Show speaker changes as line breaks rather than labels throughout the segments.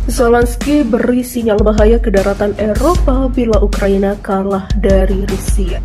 Zelensky beri sinyal bahaya ke daratan Eropa bila Ukraina kalah dari Rusia.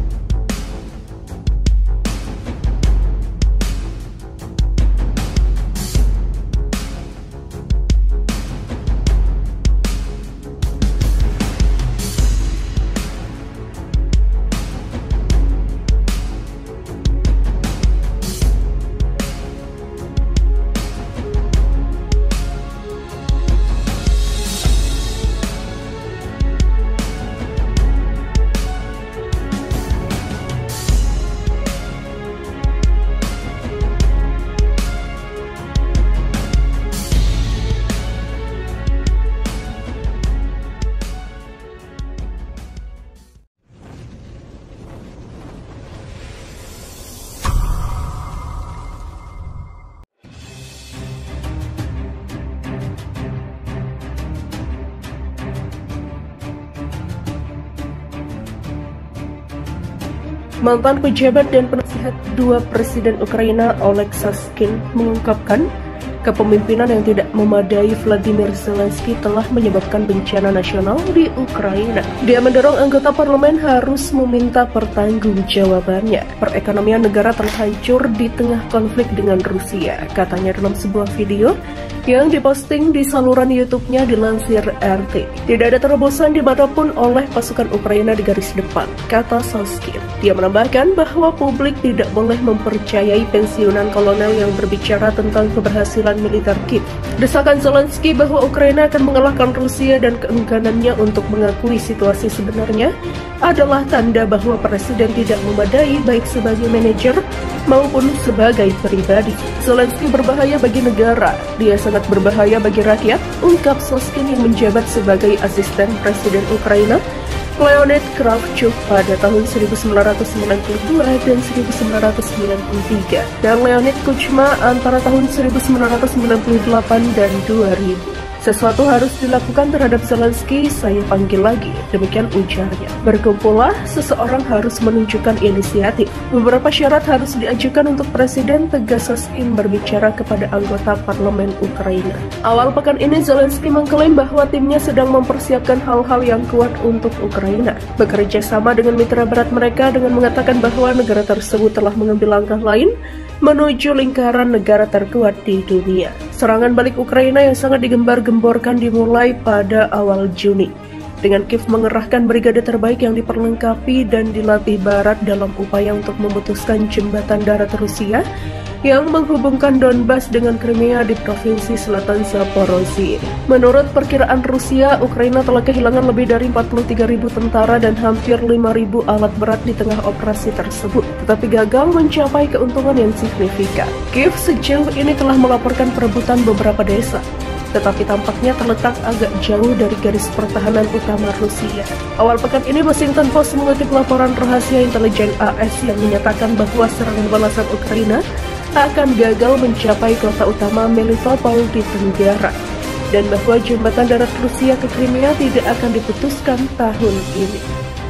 Mantan pejabat dan penasihat dua Presiden Ukraina Oleg Saskin mengungkapkan kepemimpinan yang tidak memadai Vladimir Zelensky telah menyebabkan bencana nasional di Ukraina. Dia mendorong anggota parlemen harus meminta pertanggungjawabannya. Perekonomian negara terhancur di tengah konflik dengan Rusia, katanya dalam sebuah video yang diposting di saluran YouTube-nya dilansir RT. Tidak ada terobosan dimanapun oleh pasukan Ukraina di garis depan, kata Saskin. Dia menambahkan bahwa publik tidak boleh mempercayai pensiunan kolonel yang berbicara tentang keberhasilan militer Kiev. Desakan Zelensky bahwa Ukraina akan mengalahkan Rusia dan keengganannya untuk mengakui situasi sebenarnya adalah tanda bahwa presiden tidak memadai baik sebagai manajer maupun sebagai pribadi. Zelensky berbahaya bagi negara, dia sangat berbahaya bagi rakyat, ungkap Saskin yang menjabat sebagai asisten presiden Ukraina Leonid Kravchuk pada tahun 1992 dan 1993, dan Leonid Kuchma antara tahun 1998 dan 2000. Sesuatu harus dilakukan terhadap Zelensky, saya panggil lagi, demikian ujarnya. Berkumpullah, seseorang harus menunjukkan inisiatif. Beberapa syarat harus diajukan untuk presiden, tegas Saskin berbicara kepada anggota parlemen Ukraina. Awal pekan ini Zelensky mengklaim bahwa timnya sedang mempersiapkan hal-hal yang kuat untuk Ukraina. Bekerja sama dengan mitra berat mereka dengan mengatakan bahwa negara tersebut telah mengambil langkah lain menuju lingkaran negara terkuat di dunia. Serangan balik Ukraina yang sangat digembar-gemborkan dimulai pada awal Juni, dengan Kiev mengerahkan brigade terbaik yang diperlengkapi dan dilatih barat dalam upaya untuk memutuskan jembatan darat Rusia yang menghubungkan Donbas dengan Crimea di provinsi selatan Zaporozhye. Menurut perkiraan Rusia, Ukraina telah kehilangan lebih dari 43.000 tentara dan hampir 5.000 alat berat di tengah operasi tersebut, tetapi gagal mencapai keuntungan yang signifikan. Kiev sejauh ini telah melaporkan perebutan beberapa desa, tetapi tampaknya terletak agak jauh dari garis pertahanan utama Rusia. Awal pekan ini Washington Post mengutip laporan rahasia intelijen AS yang menyatakan bahwa serangan balasan Ukraina akan gagal mencapai kota utama Melitopol di Tenggara, dan bahwa jembatan darat Rusia ke Crimea tidak akan diputuskan tahun ini.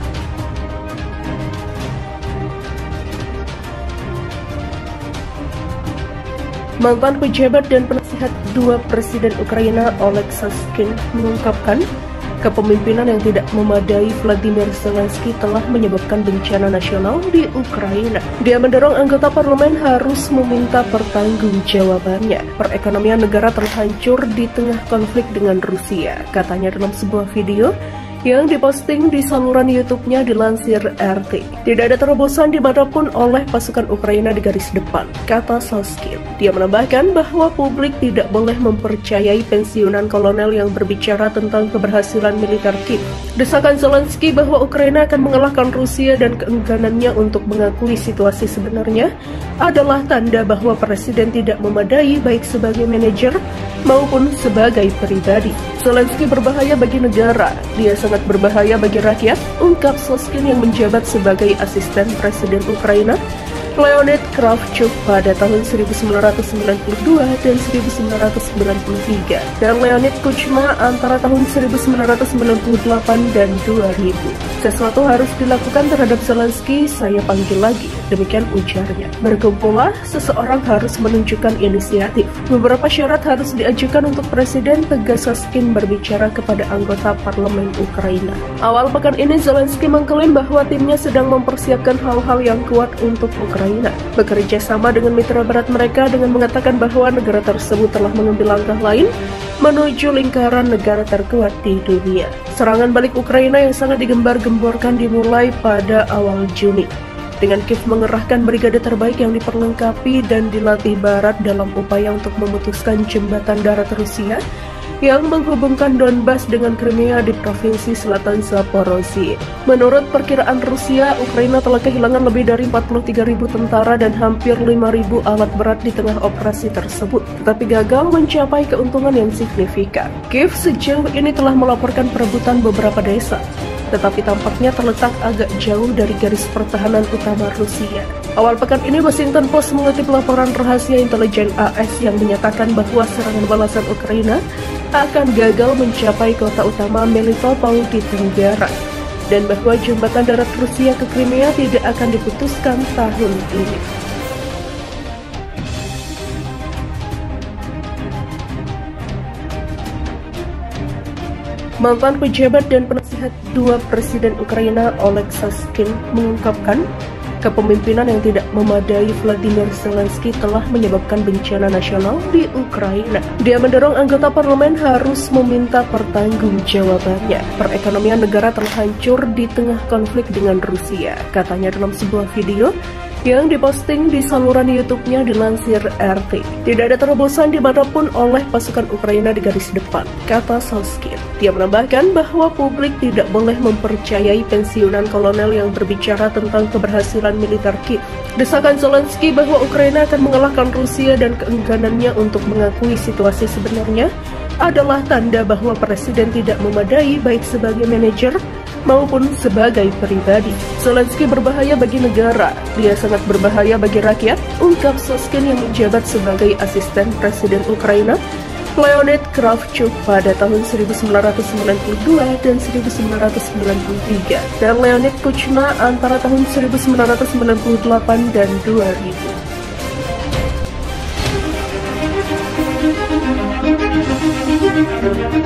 Mantan pejabat dan penasihat dua Presiden Ukraina Oleg Saskin mengungkapkan kepemimpinan yang tidak memadai Vladimir Zelensky telah menyebabkan bencana nasional di Ukraina. Dia mendorong anggota parlemen harus meminta pertanggungjawabannya. Perekonomian negara terhancur di tengah konflik dengan Rusia, katanya dalam sebuah video yang diposting di saluran YouTube-nya dilansir RT. Tidak ada terobosan dimanapun oleh pasukan Ukraina di garis depan, kata Saskin. Dia menambahkan bahwa publik tidak boleh mempercayai pensiunan kolonel yang berbicara tentang keberhasilan militer Kiev. Desakan Zelensky bahwa Ukraina akan mengalahkan Rusia dan keengganannya untuk mengakui situasi sebenarnya adalah tanda bahwa presiden tidak memadai baik sebagai manajer maupun sebagai pribadi. Zelensky berbahaya bagi negara, dia sangat berbahaya bagi rakyat, ungkap Saskin yang menjabat sebagai asisten presiden Ukraina Leonid Kravchuk pada tahun 1992 dan 1993, dan Leonid Kuchma antara tahun 1998 dan 2000. Sesuatu harus dilakukan terhadap Zelensky, saya panggil lagi, demikian ujarnya. Berkumpullah, seseorang harus menunjukkan inisiatif. Beberapa syarat harus diajukan untuk Presiden, tegas Saskin berbicara kepada anggota parlemen Ukraina. Awal pekan ini Zelensky mengklaim bahwa timnya sedang mempersiapkan hal-hal yang kuat untuk Ukraina, bekerja sama dengan mitra berat mereka dengan mengatakan bahwa negara tersebut telah mengambil langkah lain menuju lingkaran negara terkuat di dunia. Serangan balik Ukraina yang sangat digembar-gemborkan dimulai pada awal Juni, dengan Kiev mengerahkan brigade terbaik yang diperlengkapi dan dilatih barat dalam upaya untuk memutuskan jembatan darat Rusia yang menghubungkan Donbas dengan Crimea di provinsi selatan Zaporozhye. Menurut perkiraan Rusia, Ukraina telah kehilangan lebih dari 43.000 tentara dan hampir 5.000 alat berat di tengah operasi tersebut, tetapi gagal mencapai keuntungan yang signifikan. Kiev sejauh ini telah melaporkan perebutan beberapa desa, tetapi tampaknya terletak agak jauh dari garis pertahanan utama Rusia. Awal pekan ini Washington Post mengutip laporan rahasia intelijen AS yang menyatakan bahwa serangan balasan Ukraina akan gagal mencapai kota utama Melitopol di Tenggara, dan bahwa jembatan darat Rusia ke Crimea tidak akan diputuskan tahun ini. Mantan pejabat dan penasihat dua Presiden Ukraina Oleg Saskin mengungkapkan kepemimpinan yang tidak memadai Vladimir Zelensky telah menyebabkan bencana nasional di Ukraina. Dia mendorong anggota parlemen harus meminta pertanggungjawabannya. Perekonomian negara telah hancur di tengah konflik dengan Rusia, katanya dalam sebuah video yang diposting di saluran YouTube-nya dilansir RT. Tidak ada terobosan dimanapun oleh pasukan Ukraina di garis depan, kata Saskin. Dia menambahkan bahwa publik tidak boleh mempercayai pensiunan kolonel yang berbicara tentang keberhasilan militer Kiev. Desakan Zelensky bahwa Ukraina akan mengalahkan Rusia dan keengganannya untuk mengakui situasi sebenarnya adalah tanda bahwa Presiden tidak memadai baik sebagai manajer maupun sebagai pribadi. Zelensky berbahaya bagi negara, dia sangat berbahaya bagi rakyat, ungkap Saskin yang menjabat sebagai asisten Presiden Ukraina Leonid Kravchuk pada tahun 1992 dan 1993, dan Leonid Kuchma antara tahun 1998 dan 2000.